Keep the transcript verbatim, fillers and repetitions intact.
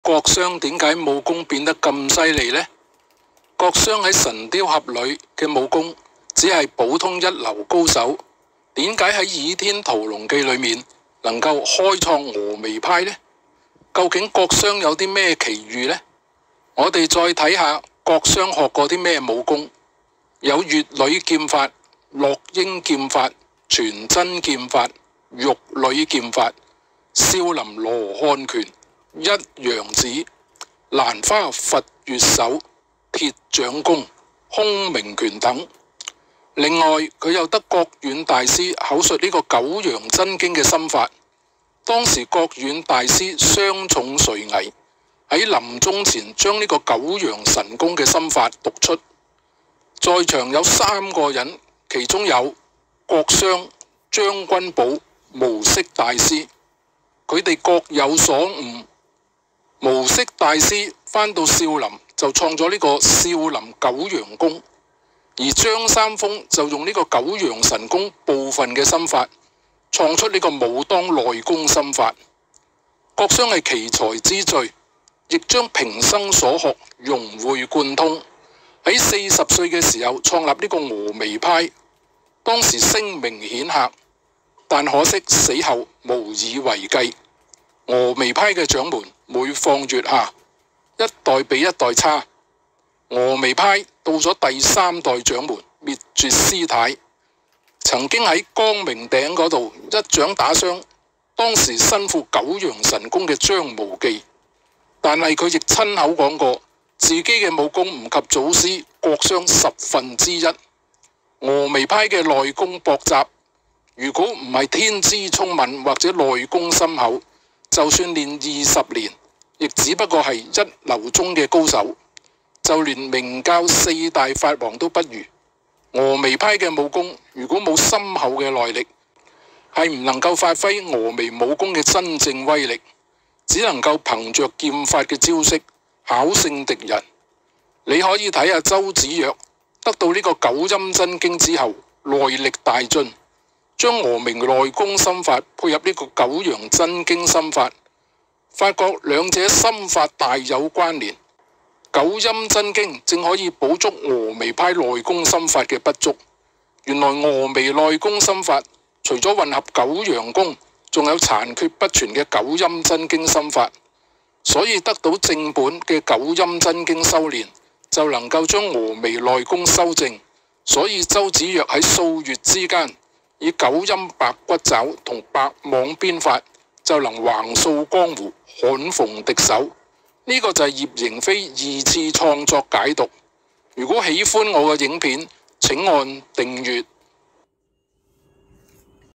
郭襄點解武功變得咁犀利呢？郭襄喺神雕俠侶嘅武功只係普通一流高手，點解喺倚天屠龍記裏面能夠開創峨眉派呢？究竟郭襄有啲咩奇遇呢？我哋再睇下郭襄學過啲咩武功，有乙女劍法、落英劍法、全真劍法、玉女劍法、少林羅漢拳、一陽指、蘭花佛月手、鐵掌功、空明拳等。另外佢又得郭遠大師口述呢個九陽真經嘅心法。當時郭遠大師傷重垂危，喺臨終前將呢個九陽神功嘅心法讀出。在場有三個人，其中有郭襄、張君寶、無色大師，佢哋各有所悟。無色大師返到少林就創咗呢個少林九陽功，而張三豐就用呢個九陽神功部分嘅心法創出呢個武當內功心法。郭襄係奇才之最，亦將平生所學融會貫通。喺四十歲嘅時候創立呢個峨眉派，當時聲名顯赫，但可惜死後無以為繼。峨眉派嘅掌門每況愈下，一代比一代差。峨眉派到咗第三代掌門滅絕師太，曾經喺光明頂嗰度一掌打傷當時身負九陽神功嘅張無忌，但係佢亦親口講過自己嘅武功唔及祖師郭襄十分之一。峨眉派嘅內功博雜，如果唔係天資聰敏或者內功深厚，就算練二十年，亦只不過係一流中嘅高手，就連明教四大法王都不如。峨眉派嘅武功如果冇深厚嘅內力，係唔能夠發揮峨眉武功嘅真正威力，只能夠憑着劍法嘅招式巧勝敵人。你可以睇下周芷若得到呢個九陰真經之後，內力大進，將峨眉內功心法配合呢個九陽真經心法，發覺兩者心法大有關聯。九陰真經正可以補足峨眉派內功心法嘅不足。原來峨眉內功心法除咗混合九陽功，仲有殘缺不全嘅九陰真經心法，所以得到正本嘅九陰真經修煉，就能夠將峨眉內功修正。所以周芷若喺數月之間，以九陰白骨爪同白網鞭法，就能橫掃江湖，罕逢敵手。呢、這個就係葉迎飛二次創作解讀。如果喜歡我嘅影片，請按訂閱、